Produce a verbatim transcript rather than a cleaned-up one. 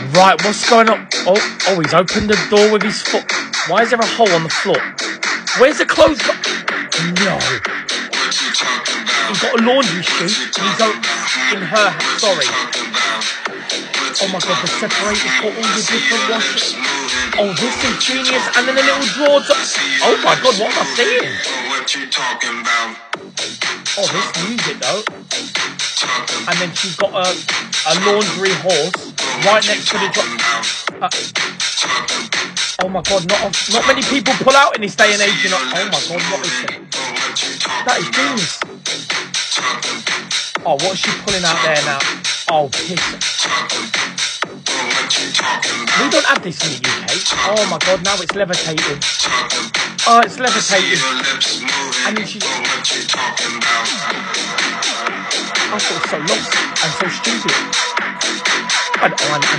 Right, what's going on? Oh, oh, he's opened the door with his foot. Why is there a hole on the floor? Where's the clothes go? No. He's got a laundry chute. He's got in her. Sorry. Oh my God, the separator for all the different washes. Oh, this is genius. And then a little drawer. To... Oh my God, what am I seeing? Oh, this music though. And then she's got a, a laundry horse right next to the drop. Uh, oh my God, not not many people pull out in this day and age. You know? Oh my God, what is that? That is genius. Oh, what's she pulling out there now? Oh, piss. We don't have this in the U K. Oh my God, now it's levitating. Oh, it's levitating. And then she... I thought it was so lost and so stupid. And, and, and